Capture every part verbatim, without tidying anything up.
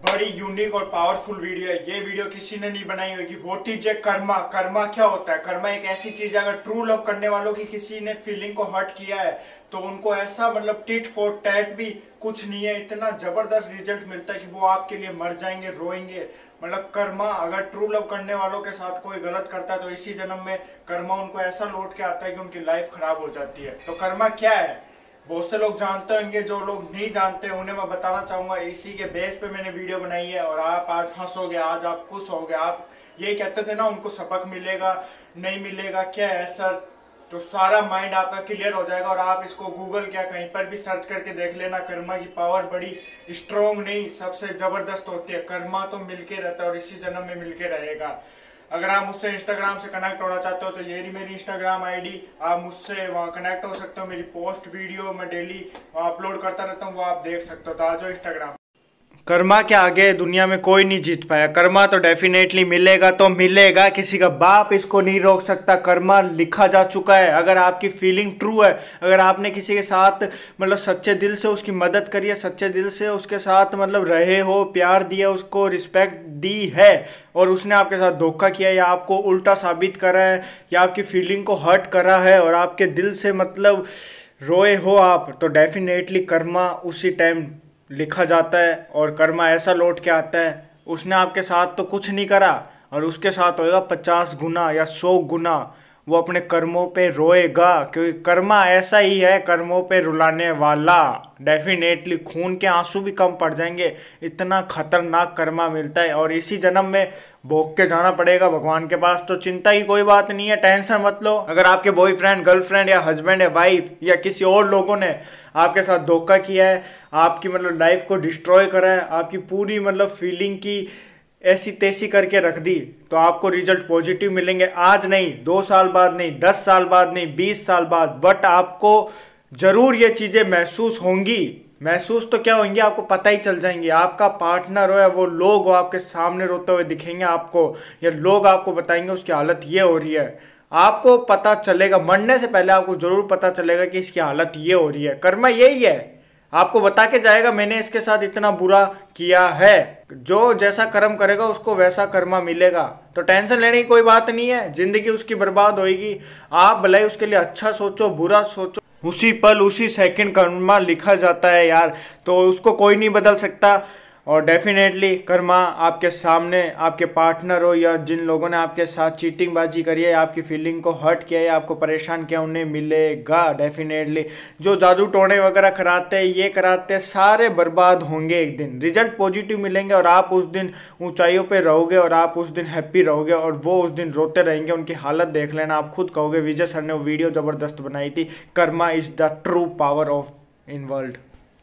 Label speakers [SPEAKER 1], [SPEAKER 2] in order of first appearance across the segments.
[SPEAKER 1] बड़ी यूनिक और powerful video है। ये वीडियो किसी ने नहीं बनाई होगी। What is a karma. कर्मा क्या होता है? कर्मा एक ऐसी चीज है, अगर ट्रू लव करने वालों की किसी ने फीलिंग को हर्ट किया है तो उनको ऐसा मतलब टिट फॉर टैट भी कुछ नहीं है, इतना जबरदस्त रिजल्ट मिलता है कि वो आपके लिए मर जाएंगे, रोएंगे। मतलब कर्मा, अगर ट्रू लव करने वालों के साथ कोई गलत करता है तो इसी जन्म में कर्मा उनको ऐसा लौट के आता है कि उनकी लाइफ खराब हो जाती है। तो कर्मा क्या है? बहुत से लोग जानते होंगे, जो लोग नहीं जानते उन्हें मैं बताना चाहूंगा। इसी के बेस पे मैंने वीडियो बनाई है। और आप आज हंसोगे, आज आप खुश होगे। आप ये कहते थे ना उनको सबक मिलेगा, नहीं मिलेगा, क्या है सर? तो सारा माइंड आपका क्लियर हो जाएगा और आप इसको गूगल क्या कहीं पर भी सर्च करके देख लेना। कर्मा की पावर बड़ी स्ट्रोंग नहीं, सबसे जबरदस्त होती है। कर्मा तो मिलके रहता है और इसी जन्म में मिलके रहेगा। अगर आप मुझसे इंस्टाग्राम से कनेक्ट होना चाहते हो तो ये मेरी इंस्टाग्राम आईडी, आप मुझसे वहाँ कनेक्ट हो सकते हो। मेरी पोस्ट वीडियो मैं डेली अपलोड करता रहता हूँ, वो आप देख सकते हो। तो आ जाओ इंस्टाग्राम। कर्मा के आगे दुनिया में कोई नहीं जीत पाया। कर्मा तो डेफिनेटली मिलेगा तो मिलेगा, किसी का बाप इसको नहीं रोक सकता। कर्मा लिखा जा चुका है। अगर आपकी फीलिंग ट्रू है, अगर आपने किसी के साथ मतलब सच्चे दिल से उसकी मदद करी है, सच्चे दिल से उसके साथ मतलब रहे हो, प्यार दिया, उसको रिस्पेक्ट दी है और उसने आपके साथ धोखा किया या आपको उल्टा साबित करा है या आपकी फीलिंग को हर्ट करा है और आपके दिल से मतलब रोए हो आप, तो डेफिनेटली कर्मा उसी टाइम लिखा जाता है। और कर्मा ऐसा लौट के आता है, उसने आपके साथ तो कुछ नहीं करा और उसके साथ होएगा पचास गुना या सौ गुना। वो अपने कर्मों पे रोएगा, क्योंकि कर्मा ऐसा ही है, कर्मों पे रुलाने वाला। डेफिनेटली खून के आंसू भी कम पड़ जाएंगे, इतना खतरनाक कर्मा मिलता है। और इसी जन्म में भोग के जाना पड़ेगा भगवान के पास। तो चिंता की कोई बात नहीं है, टेंशन मत लो। अगर आपके बॉयफ्रेंड, गर्लफ्रेंड या हस्बैंड या वाइफ या किसी और लोगों ने आपके साथ धोखा किया है, आपकी मतलब लाइफ को डिस्ट्रॉय करा है, आपकी पूरी मतलब फीलिंग की ऐसी तैसी करके रख दी, तो आपको रिजल्ट पॉजिटिव मिलेंगे। आज नहीं, दो साल बाद नहीं, दस साल बाद नहीं, बीस साल बाद, बट आपको जरूर ये चीजें महसूस होंगी। महसूस तो क्या होंगी, आपको पता ही चल जाएंगे। आपका पार्टनर हो या वो लोग हो आपके सामने रोते हुए दिखेंगे आपको, या लोग आपको बताएंगे उसकी हालत ये हो रही है। आपको पता चलेगा, मरने से पहले आपको जरूर पता चलेगा कि इसकी हालत ये हो रही है। कर्मा यही है, आपको बता के जाएगा मैंने इसके साथ इतना बुरा किया है। जो जैसा कर्म करेगा उसको वैसा कर्मा मिलेगा। तो टेंशन लेने की कोई बात नहीं है, जिंदगी उसकी बर्बाद होगी। आप भले उसके लिए अच्छा सोचो, बुरा सोचो, उसी पल उसी सेकंड कर्मा लिखा जाता है यार, तो उसको कोई नहीं बदल सकता। और डेफिनेटली कर्मा आपके सामने, आपके पार्टनर हो या जिन लोगों ने आपके साथ चीटिंग बाजी करी है, आपकी फीलिंग को हर्ट किया है, आपको परेशान किया, उन्हें मिलेगा डेफिनेटली। जो जादू टोने वगैरह कराते हैं, ये कराते हैं, सारे बर्बाद होंगे एक दिन। रिजल्ट पॉजिटिव मिलेंगे और आप उस दिन ऊंचाइयों पे रहोगे और आप उस दिन हैप्पी रहोगे और वो उस दिन रोते रहेंगे। उनकी हालत देख लेना, आप खुद कहोगे विजय सर ने वो वीडियो ज़बरदस्त बनाई थी। Karma is the true power of in world.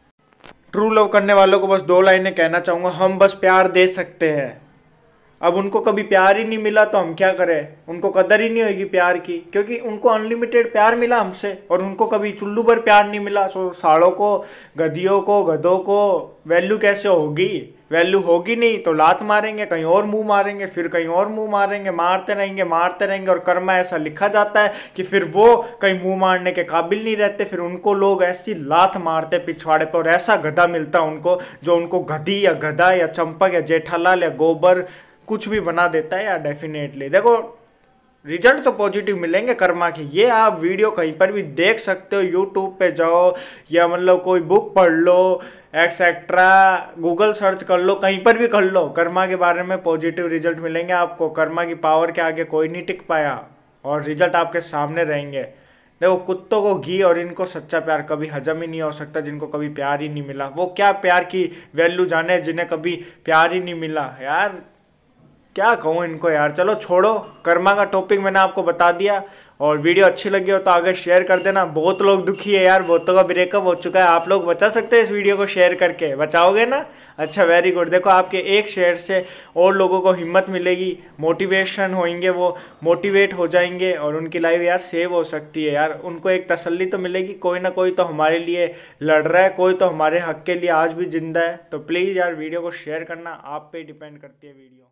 [SPEAKER 1] True love करने वालों को बस दो लाइनें कहना चाहूँगा, हम बस प्यार दे सकते हैं। अब उनको कभी प्यार ही नहीं मिला तो हम क्या करें? उनको कदर ही नहीं होगी प्यार की, क्योंकि उनको अनलिमिटेड प्यार मिला हमसे और उनको कभी चुल्लू भर प्यार नहीं मिला। सो साड़ों को, गधियों को, गधों को वैल्यू कैसे होगी? वैल्यू होगी नहीं तो लात मारेंगे, कहीं और मुंह मारेंगे, फिर कहीं और मुंह मारेंगे, मारते रहेंगे मारते रहेंगे। और कर्मा ऐसा लिखा जाता है कि फिर वो कहीं मुंह मारने के काबिल नहीं रहते, फिर उनको लोग ऐसी लात मारते पिछवाड़े पर और ऐसा गधा मिलता उनको जो उनको गधी या गधा या चंपक या जेठालाल या गोबर कुछ भी बना देता है। यार डेफिनेटली देखो, रिजल्ट तो पॉजिटिव मिलेंगे कर्मा के। ये आप वीडियो कहीं पर भी देख सकते हो, यूट्यूब पे जाओ या मतलब कोई बुक पढ़ लो, एक्सेट्रा गूगल सर्च कर लो, कहीं पर भी कर लो, कर्मा के बारे में पॉजिटिव रिजल्ट मिलेंगे आपको। कर्मा की पावर के आगे कोई नहीं टिक पाया और रिजल्ट आपके सामने रहेंगे। देखो, कुत्तों को घी और इनको सच्चा प्यार कभी हजम ही नहीं हो सकता, जिनको कभी प्यार ही नहीं मिला। वो क्या प्यार की वैल्यू जाने जिन्हें कभी प्यार ही नहीं मिला। यार क्या कहूँ इनको यार। चलो छोड़ो, कर्मा का टॉपिक मैंने आपको बता दिया। और वीडियो अच्छी लगी हो तो आगे शेयर कर देना। बहुत लोग दुखी है यार, बहुतों का ब्रेकअप हो चुका है। आप लोग बचा सकते हैं इस वीडियो को शेयर करके, बचाओगे ना? अच्छा, वेरी गुड। देखो, आपके एक शेयर से और लोगों को हिम्मत मिलेगी, मोटिवेशन होंगे, वो मोटिवेट हो जाएंगे और उनकी लाइफ यार सेव हो सकती है। यार उनको एक तसल्ली तो मिलेगी, कोई ना कोई तो हमारे लिए लड़ रहा है, कोई तो हमारे हक के लिए आज भी जिंदा है। तो प्लीज़ यार वीडियो को शेयर करना, आप पे डिपेंड करती है वीडियो।